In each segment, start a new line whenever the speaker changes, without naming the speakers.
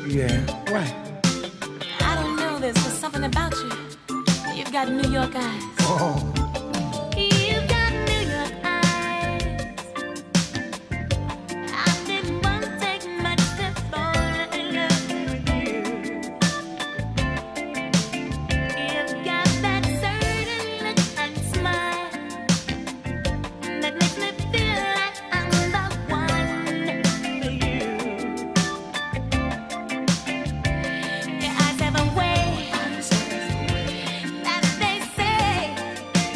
Yeah, what?
I don't know, there's just something about you. You've got New York eyes.
Oh.
You've got New York eyes. I didn't want to take much to fall in love with you. You've got that certain look and smile that makes me feel like I'm the one for you. Your eyes have a way that they say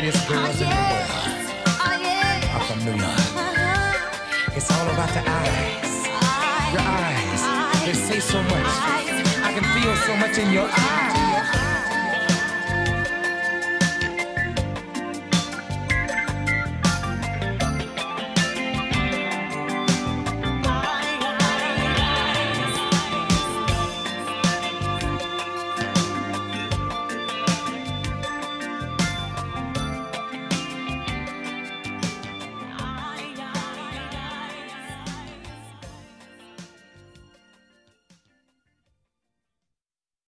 prettiest girls in the world. I'm from New York. It's all about the eyes. Your eyes, they say so much. I can feel so much in your eyes.